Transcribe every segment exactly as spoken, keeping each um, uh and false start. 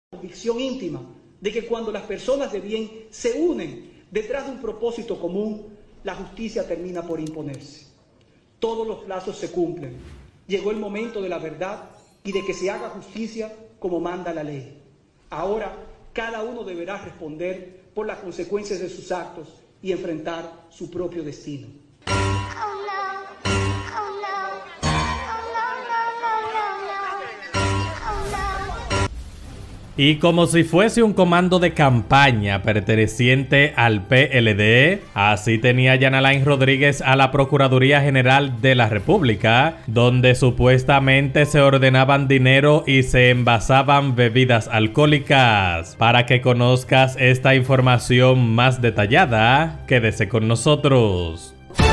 convicción íntima de que cuando las personas de bien se unen detrás de un propósito común, la justicia termina por imponerse. Todos los plazos se cumplen. Llegó el momento de la verdad y de que se haga justicia como manda la ley. Ahora, cada uno deberá responder por las consecuencias de sus actos y enfrentar su propio destino. Y como si fuese un comando de campaña perteneciente al P L D, así tenía Yana Lain Rodríguez a la Procuraduría General de la República, donde supuestamente se ordenaban dinero y se envasaban bebidas alcohólicas. Para que conozcas esta información más detallada, quédese con nosotros.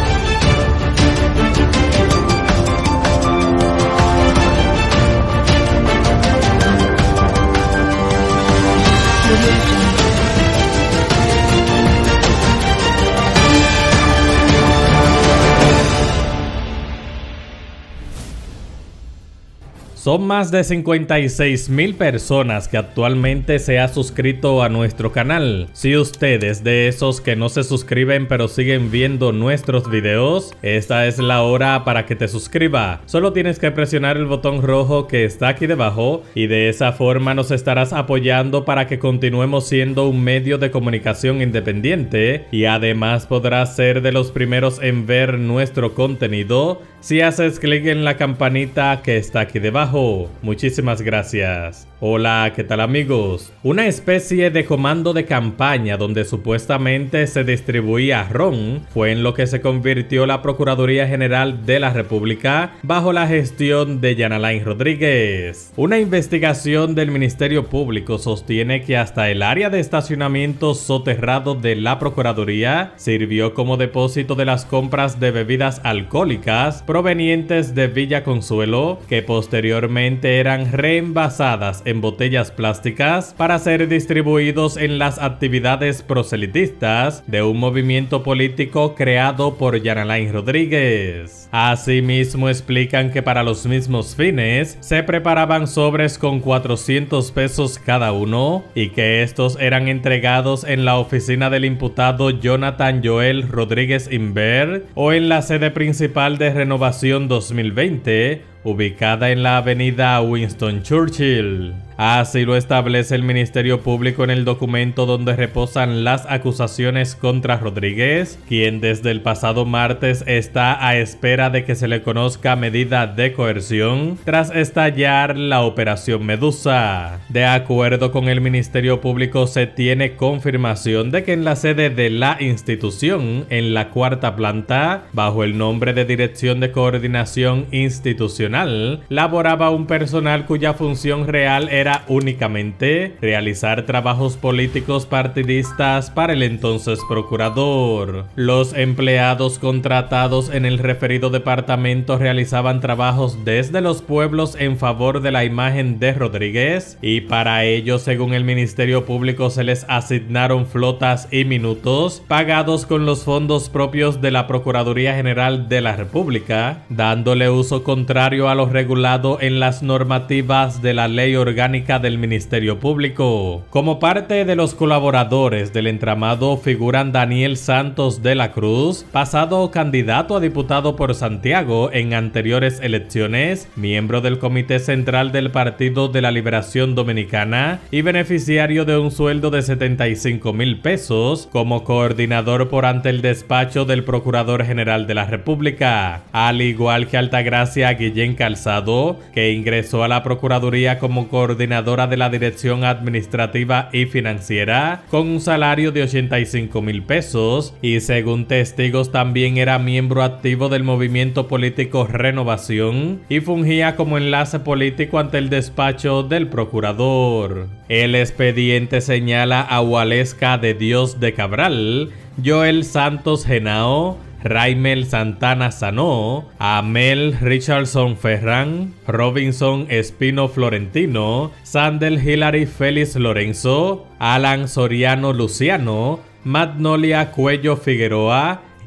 Son más de cincuenta y seis mil personas que actualmente se han suscrito a nuestro canal. Si usted es de esos que no se suscriben pero siguen viendo nuestros videos, esta es la hora para que te suscriba. Solo tienes que presionar el botón rojo que está aquí debajo y de esa forma nos estarás apoyando para que continuemos siendo un medio de comunicación independiente, y además podrás ser de los primeros en ver nuestro contenido si haces clic en la campanita que está aquí debajo. Muchísimas gracias. Hola, ¿qué tal amigos? Una especie de comando de campaña donde supuestamente se distribuía ron fue en lo que se convirtió la Procuraduría General de la República bajo la gestión de Yana Lain Rodríguez. Una investigación del Ministerio Público sostiene que hasta el área de estacionamiento soterrado de la Procuraduría sirvió como depósito de las compras de bebidas alcohólicas provenientes de Villa Consuelo, que posteriormente eran reenvasadas en botellas plásticas para ser distribuidos en las actividades proselitistas de un movimiento político creado por Yana Lain Rodríguez. Asimismo, explican que para los mismos fines se preparaban sobres con cuatrocientos pesos cada uno y que estos eran entregados en la oficina del imputado Jonathan Joel Rodríguez Inver o en la sede principal de Renovación dos mil veinte, ubicada en la avenida Winston Churchill. Así lo establece el Ministerio Público en el documento donde reposan las acusaciones contra Rodríguez, quien desde el pasado martes está a espera de que se le conozca medida de coerción tras estallar la Operación Medusa. De acuerdo con el Ministerio Público, se tiene confirmación de que en la sede de la institución, en la cuarta planta, bajo el nombre de Dirección de Coordinación Institucional, laboraba un personal cuya función real era Era únicamente realizar trabajos políticos partidistas para el entonces procurador. Los empleados contratados en el referido departamento realizaban trabajos desde los pueblos en favor de la imagen de Rodríguez, y para ello, según el Ministerio Público, se les asignaron flotas y minutos pagados con los fondos propios de la Procuraduría General de la República, dándole uso contrario a lo regulado en las normativas de la Ley Orgánica del Ministerio Público. Como parte de los colaboradores del entramado figuran Daniel Santos de la Cruz, pasado candidato a diputado por Santiago en anteriores elecciones, miembro del Comité Central del Partido de la Liberación Dominicana y beneficiario de un sueldo de setenta y cinco mil pesos como coordinador por ante el despacho del Procurador General de la República, al igual que Altagracia Guillén Calzado, que ingresó a la Procuraduría como coordinador coordinadora de la Dirección Administrativa y Financiera con un salario de ochenta y cinco mil pesos, y según testigos también era miembro activo del movimiento político Renovación y fungía como enlace político ante el despacho del procurador. El expediente señala a Waleska de Dios de Cabral, Joel Santos Genao, Raimel Santana Sanó, Amel Richardson Ferran, Robinson Espino Florentino, Sandel Hilary Félix Lorenzo, Alan Soriano Luciano, Magnolia Cuello Figueroa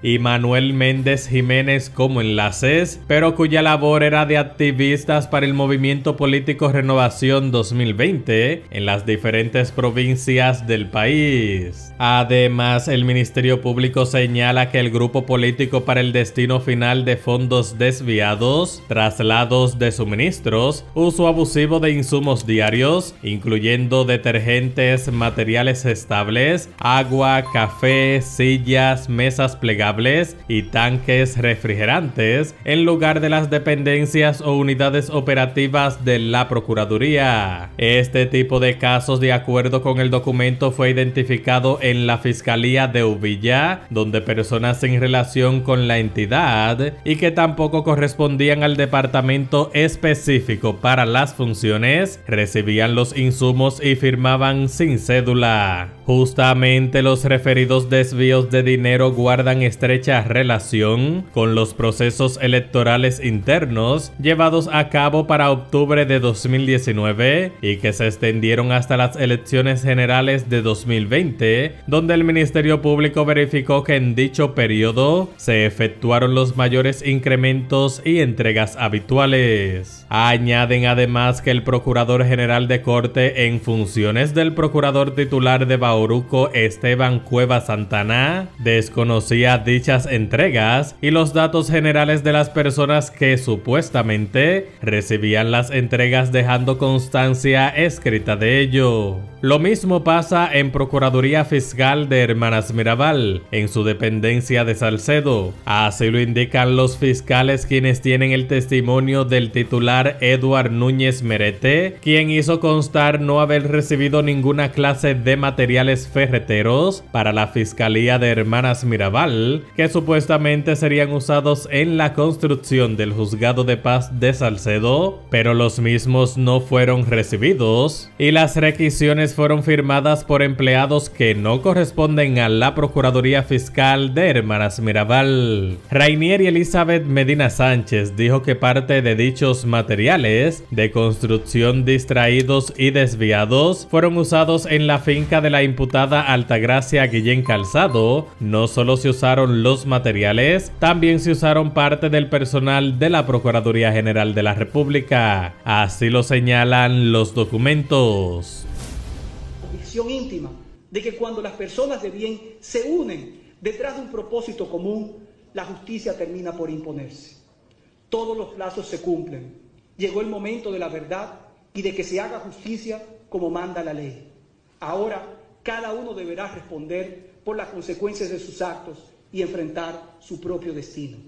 y Manuel Méndez Jiménez como enlaces, pero cuya labor era de activistas para el movimiento político Renovación dos mil veinte en las diferentes provincias del país. Además, el Ministerio Público señala que el grupo político para el destino final de fondos desviados, traslados de suministros, uso abusivo de insumos diarios, incluyendo detergentes, materiales estables, agua, café, sillas, mesas plegables y tanques refrigerantes, en lugar de las dependencias o unidades operativas de la Procuraduría. Este tipo de casos, de acuerdo con el documento, fue identificado en la Fiscalía de Uvilla, donde personas sin relación con la entidad y que tampoco correspondían al departamento específico para las funciones, recibían los insumos y firmaban sin cédula. Justamente los referidos desvíos de dinero guardan estrecha relación con los procesos electorales internos llevados a cabo para octubre de dos mil diecinueve y que se extendieron hasta las elecciones generales de dos mil veinte, donde el Ministerio Público verificó que en dicho periodo se efectuaron los mayores incrementos y entregas habituales. Añaden además que el Procurador General de Corte en funciones del Procurador Titular de Bauruco, Esteban Cueva Santana, desconocía dichas entregas y los datos generales de las personas que supuestamente recibían las entregas, dejando constancia escrita de ello. Lo mismo pasa en Procuraduría Fiscal de Hermanas Mirabal, en su dependencia de Salcedo. Así lo indican los fiscales, quienes tienen el testimonio del titular Eduard Núñez Merete, quien hizo constar no haber recibido ninguna clase de materiales ferreteros para la Fiscalía de Hermanas Mirabal, que supuestamente serían usados en la construcción del Juzgado de Paz de Salcedo, pero los mismos no fueron recibidos y las requisiciones fueron firmadas por empleados que no corresponden a la Procuraduría Fiscal de Hermanas Mirabal. Rainier y Elizabeth Medina Sánchez dijo que parte de dichos materiales de construcción distraídos y desviados fueron usados en la finca de la imputada Altagracia Guillén Calzado. No solo se usaron los materiales, también se usaron parte del personal de la Procuraduría General de la República. Así lo señalan los documentos. Convicción íntima de que cuando las personas de bien se unen detrás de un propósito común, la justicia termina por imponerse. Todos los plazos se cumplen. Llegó el momento de la verdad y de que se haga justicia como manda la ley. Ahora, cada uno deberá responder por las consecuencias de sus actos y enfrentar su propio destino.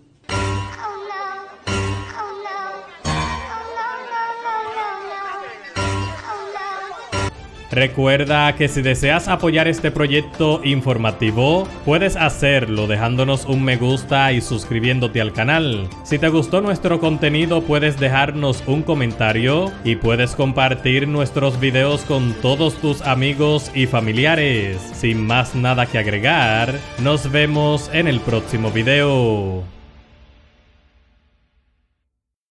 Recuerda que si deseas apoyar este proyecto informativo, puedes hacerlo dejándonos un me gusta y suscribiéndote al canal. Si te gustó nuestro contenido, puedes dejarnos un comentario y puedes compartir nuestros videos con todos tus amigos y familiares. Sin más nada que agregar, nos vemos en el próximo video.